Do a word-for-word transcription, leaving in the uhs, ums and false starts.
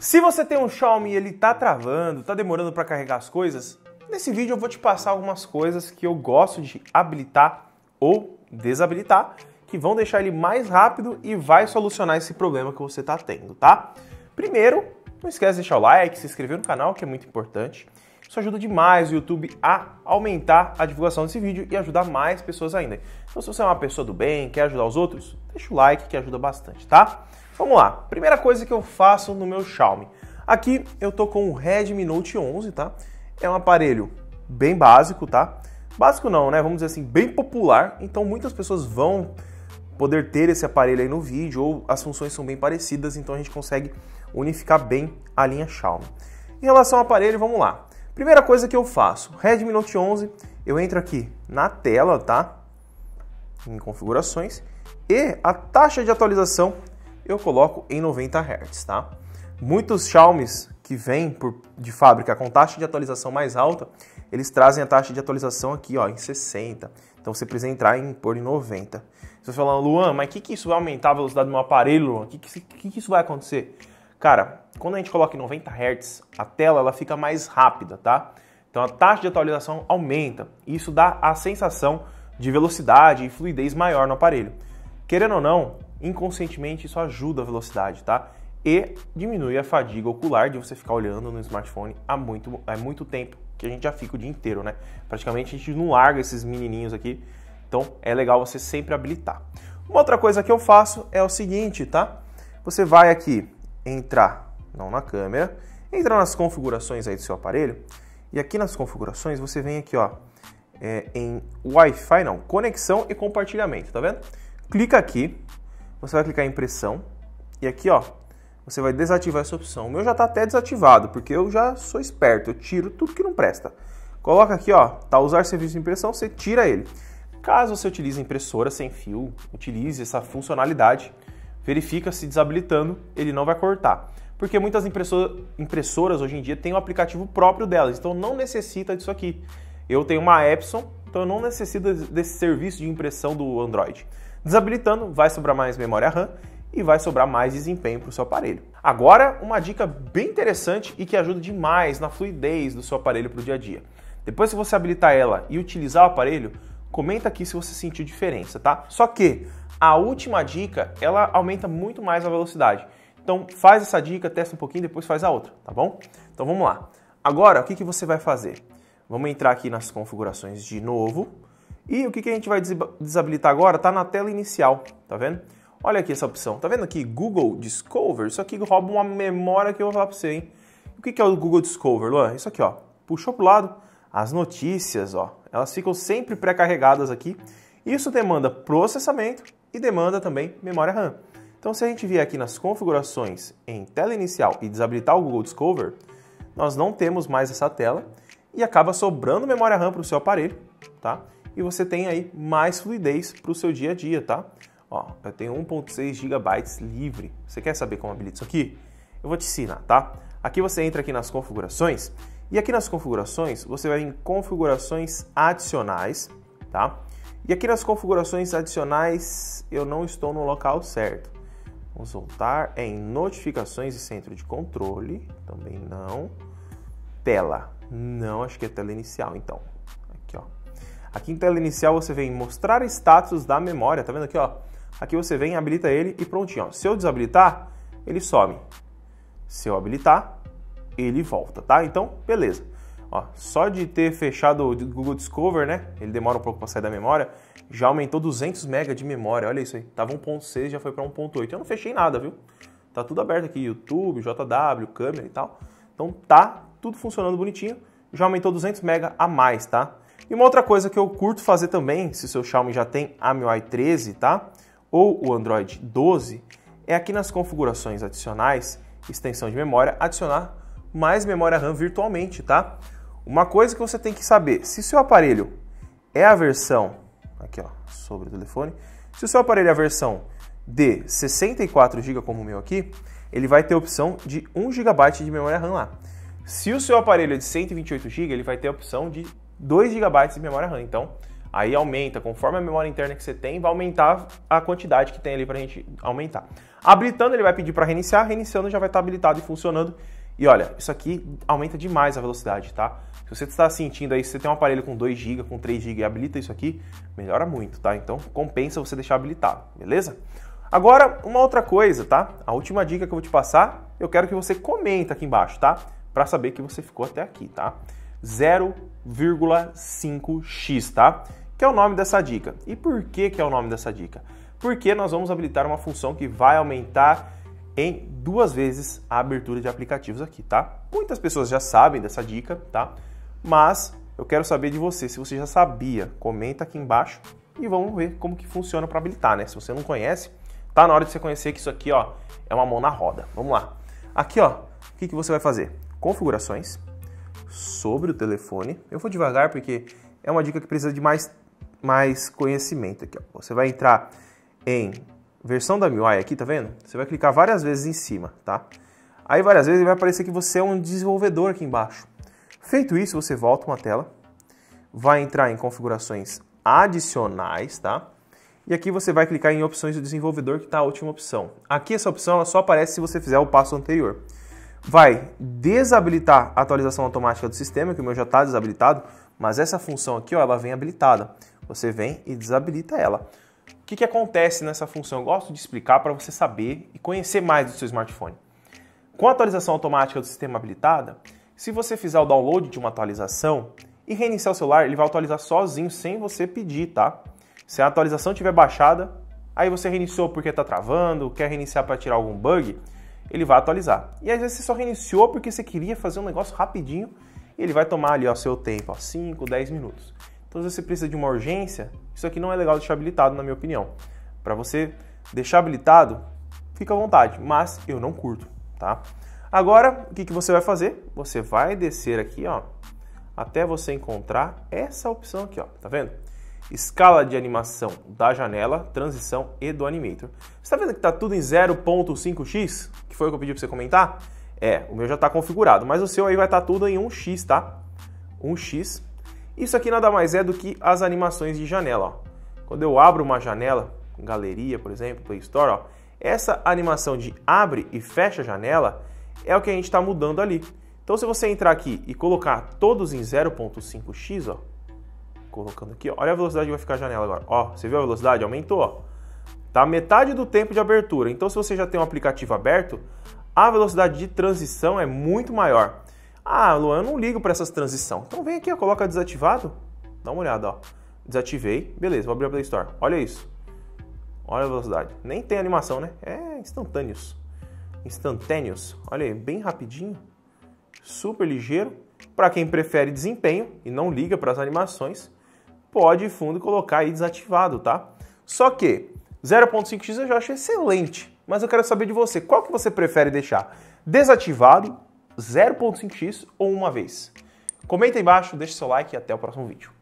Se você tem um Xiaomi e ele tá travando, tá demorando para carregar as coisas, nesse vídeo eu vou te passar algumas coisas que eu gosto de habilitar ou desabilitar, que vão deixar ele mais rápido e vai solucionar esse problema que você tá tendo, tá? Primeiro, não esquece de deixar o like, se inscrever no canal, que é muito importante. Isso ajuda demais o YouTube a aumentar a divulgação desse vídeo e ajudar mais pessoas ainda. Então, se você é uma pessoa do bem, quer ajudar os outros, deixa o like que ajuda bastante, tá? Vamos lá. Primeira coisa que eu faço no meu Xiaomi. Aqui eu tô com o Redmi Note onze, tá? É um aparelho bem básico, tá? Básico não, né? Vamos dizer assim, bem popular. Então, muitas pessoas vão poder ter esse aparelho aí no vídeo, ou as funções são bem parecidas, então a gente consegue unificar bem a linha Xiaomi. Em relação ao aparelho, vamos lá. Primeira coisa que eu faço, Redmi Note onze, eu entro aqui na tela, tá? Em configurações, e a taxa de atualização eu coloco em noventa hertz, tá? Muitos Xiaomis que vêm por, de fábrica com taxa de atualização mais alta, eles trazem a taxa de atualização aqui, ó, em sessenta. Então você precisa entrar em pôr em noventa. Você fala, Luan, mas o que, que isso vai aumentar a velocidade do meu aparelho, Luan? O que, que, que, que isso vai acontecer? Cara, quando a gente coloca em noventa hertz, a tela ela fica mais rápida, tá? Então a taxa de atualização aumenta. Isso dá a sensação de velocidade e fluidez maior no aparelho. Querendo ou não, inconscientemente isso ajuda a velocidade, tá? E diminui a fadiga ocular de você ficar olhando no smartphone há muito, há muito tempo, que a gente já fica o dia inteiro, né? Praticamente a gente não larga esses menininhos aqui, então é legal você sempre habilitar. Uma outra coisa que eu faço é o seguinte, tá? Você vai aqui entrar, não na câmera, entra nas configurações aí do seu aparelho, e aqui nas configurações você vem aqui, ó, é, em Wi-Fi, não, conexão e compartilhamento, tá vendo? Clica aqui, você vai clicar em impressão, e aqui, ó, você vai desativar essa opção. O meu já tá até desativado, porque eu já sou esperto, eu tiro tudo que não presta. Coloca aqui, ó, tá, usar serviço de impressão, você tira ele. Caso você utilize impressora sem fio, utilize essa funcionalidade, verifica se desabilitando, ele não vai cortar. Porque muitas impressoras hoje em dia têm um aplicativo próprio delas, então não necessita disso aqui. Eu tenho uma Epson, então eu não necessito desse serviço de impressão do Android. Desabilitando, vai sobrar mais memória RAM e vai sobrar mais desempenho para o seu aparelho. Agora, uma dica bem interessante e que ajuda demais na fluidez do seu aparelho para o dia a dia. Depois que você habilitar ela e utilizar o aparelho, comenta aqui se você sentiu diferença, tá? Só que a última dica, ela aumenta muito mais a velocidade. Então faz essa dica, testa um pouquinho, depois faz a outra, tá bom? Então vamos lá. Agora, o que, que você vai fazer? Vamos entrar aqui nas configurações de novo. E o que, que a gente vai desabilitar agora? Tá na tela inicial, tá vendo? Olha aqui essa opção. Tá vendo aqui? Google Discover. Isso aqui rouba uma memória que eu vou falar pra você, hein? O que, que é o Google Discover, Luan? Isso aqui, ó. Puxou pro lado. As notícias, ó. Elas ficam sempre pré-carregadas aqui. Isso demanda processamento e demanda também memória RAM. Então, se a gente vier aqui nas configurações em tela inicial e desabilitar o Google Discover, nós não temos mais essa tela e acaba sobrando memória RAM para o seu aparelho, tá? E você tem aí mais fluidez para o seu dia a dia, tá? Ó, eu tenho um ponto seis gigabytes livre. Você quer saber como habilita isso aqui? Eu vou te ensinar, tá? Aqui você entra aqui nas configurações e aqui nas configurações você vai em configurações adicionais, tá? E aqui nas configurações adicionais eu não estou no local certo. Vamos voltar em notificações e centro de controle, também não. Tela, não, acho que é tela inicial então. Aqui, ó. Aqui em tela inicial você vem mostrar status da memória, tá vendo aqui, ó? Aqui você vem, habilita ele e prontinho, ó. Se eu desabilitar, ele some. Se eu habilitar, ele volta, tá? Então, beleza. Ó, só de ter fechado o Google Discover, né? Ele demora um pouco para sair da memória, já aumentou duzentos megabytes de memória, olha isso aí. Tava um ponto seis, já foi para um ponto oito. Eu não fechei nada, viu? Tá tudo aberto aqui, YouTube, J W, câmera e tal. Então tá tudo funcionando bonitinho. Já aumentou duzentos megabytes a mais, tá? E uma outra coisa que eu curto fazer também, se o seu Xiaomi já tem a M I U I treze, tá? Ou o Android doze, é aqui nas configurações adicionais, extensão de memória, adicionar mais memória RAM virtualmente, tá? Uma coisa que você tem que saber, se o seu aparelho é a versão, aqui ó, sobre o telefone, se o seu aparelho é a versão de sessenta e quatro gigabytes como o meu aqui, ele vai ter a opção de um gigabyte de memória RAM lá. Se o seu aparelho é de cento e vinte e oito gigabytes, ele vai ter a opção de dois gigabytes de memória RAM. Então, Aí aumenta, conforme a memória interna que você tem, vai aumentar a quantidade que tem ali pra gente aumentar. Habilitando, ele vai pedir para reiniciar, reiniciando já vai estar habilitado e funcionando. E olha, isso aqui aumenta demais a velocidade, tá? Se você está sentindo aí, se você tem um aparelho com dois gigas, com três gigas e habilita isso aqui, melhora muito, tá? Então compensa você deixar habilitado, beleza? Agora, uma outra coisa, tá? A última dica que eu vou te passar, eu quero que você comenta aqui embaixo, tá? Para saber que você ficou até aqui, tá? zero vírgula cinco x, tá? Que é o nome dessa dica. E por que que é o nome dessa dica? Porque nós vamos habilitar uma função que vai aumentar em duas vezes a abertura de aplicativos aqui, tá? Muitas pessoas já sabem dessa dica, tá? Mas eu quero saber de você, se você já sabia, comenta aqui embaixo e vamos ver como que funciona para habilitar, né? Se você não conhece, tá na hora de você conhecer que isso aqui, ó, é uma mão na roda. Vamos lá. Aqui, ó, o que que você vai fazer? Configurações, sobre o telefone. Eu vou devagar porque é uma dica que precisa de mais, mais conhecimento aqui, ó. Você vai entrar em versão da M I U I aqui, tá vendo? Você vai clicar várias vezes em cima, tá? Aí várias vezes vai aparecer que você é um desenvolvedor aqui embaixo. Feito isso, você volta uma tela, vai entrar em configurações adicionais, tá? E aqui você vai clicar em opções do desenvolvedor, que tá a última opção. Aqui essa opção ela só aparece se você fizer o passo anterior. Vai desabilitar a atualização automática do sistema, que o meu já está desabilitado, mas essa função aqui, ó, ela vem habilitada. Você vem e desabilita ela. O que que acontece nessa função? Eu gosto de explicar para você saber e conhecer mais do seu smartphone. Com a atualização automática do sistema habilitada, se você fizer o download de uma atualização e reiniciar o celular, ele vai atualizar sozinho, sem você pedir, tá? Se a atualização estiver baixada, aí você reiniciou porque está travando, quer reiniciar para tirar algum bug, ele vai atualizar. E às vezes você só reiniciou porque você queria fazer um negócio rapidinho e ele vai tomar ali o seu tempo, ó, cinco, dez minutos. Então, se você precisa de uma urgência, isso aqui não é legal deixar habilitado, na minha opinião. Para você deixar habilitado, fica à vontade, mas eu não curto, tá? Agora, o que que você vai fazer? Você vai descer aqui, ó, até você encontrar essa opção aqui, ó, tá vendo? Escala de animação da janela, transição e do animator. Você tá vendo que tá tudo em zero ponto cinco x? Que foi o que eu pedi para você comentar? É, o meu já tá configurado, mas o seu aí vai estar tá tudo em um x, tá? um x. Isso aqui nada mais é do que as animações de janela, ó. Quando eu abro uma janela, galeria, por exemplo, Play Store, ó, essa animação de abre e fecha a janela é o que a gente está mudando ali. Então, se você entrar aqui e colocar todos em zero ponto cinco x, ó, colocando aqui, ó, olha a velocidade que vai ficar a janela agora. Ó, você viu a velocidade? Aumentou, ó. Tá metade do tempo de abertura. Então, se você já tem um aplicativo aberto, a velocidade de transição é muito maior. Ah, Luan, eu não ligo para essas transições. Então vem aqui, ó, coloca desativado. Dá uma olhada, ó. Desativei. Beleza, vou abrir a Play Store. Olha isso. Olha a velocidade. Nem tem animação, né? É instantâneos. Instantâneos. Olha aí, bem rapidinho. Super ligeiro. Para quem prefere desempenho e não liga para as animações, pode ir fundo e colocar aí desativado, tá? Só que zero ponto cinco x eu já acho excelente. Mas eu quero saber de você. Qual que você prefere deixar? Desativado, zero ponto cinco x ou uma vez? Comenta aí embaixo, deixa seu like e até o próximo vídeo.